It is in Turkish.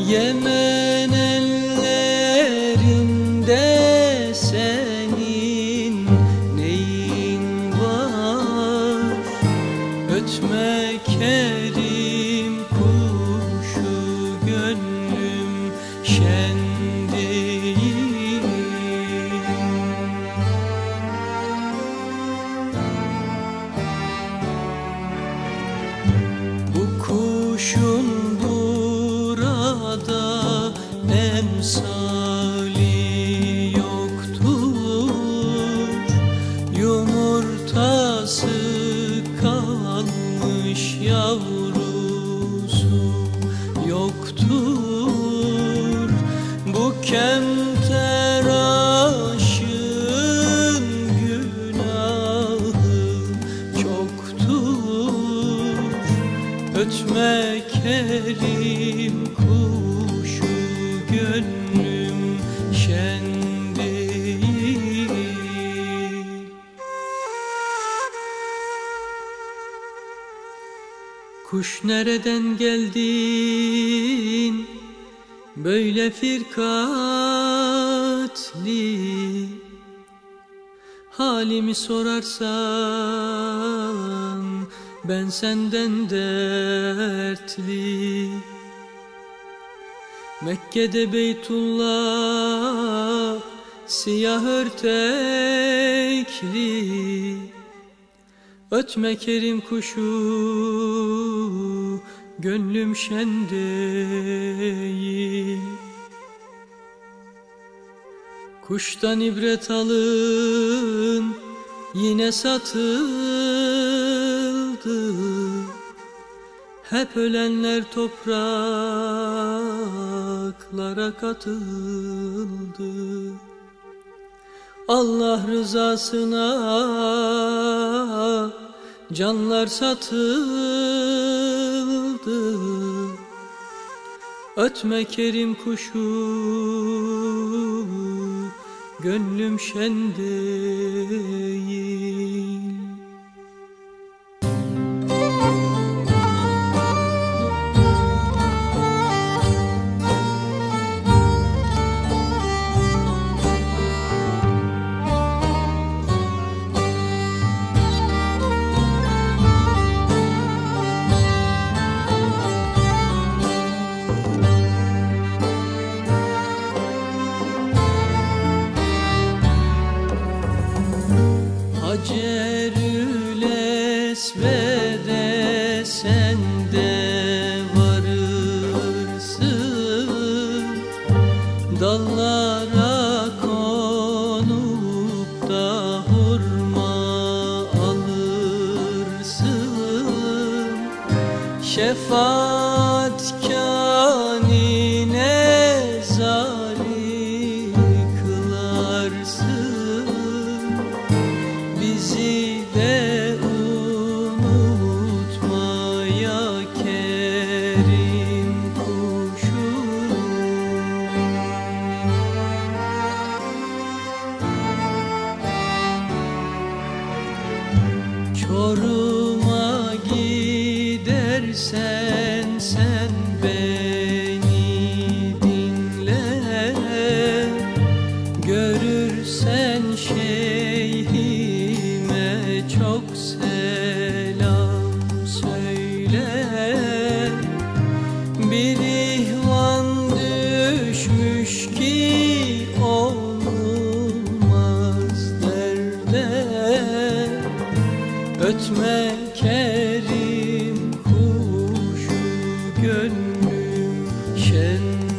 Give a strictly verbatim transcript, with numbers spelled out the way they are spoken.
Yemen ellerinde senin neyin var? Ötme kerim kuşu, gönlüm şen değil. Bu kuşun burada emsali yoktur. Yumurtası kalmış, yavrusu yoktur. Bu kemteraşın günahı çoktur. Ötme kerim kuşu, gönlüm şen değil. Kuş nereden geldin böyle firkatli? Halimi sorarsan ben senden dertli. Mekke'de Beytullah siyah örtekli. Ötme kerim kuşu, gönlüm şen değil. Kuştan ibret alın, yine satıldı. Hep ölenler topraklara katıldı. Allah rızasına canlar satıldı. Ötme kerim kuşu, gönlüm şen değil. Hacerül Esved'e sen de varırsın. Dallara konup da hurma alırsın. Şefaat kânine zari kılarsın. Bizi de unutma ya kerim kuşu. Çorum'a gidersen sen beni dinle. Görürsen şeyhime çok selam söyle. Bir ihvan düşmüş ki olmaz derde. Ötme kerim kuşu, gönlüm şen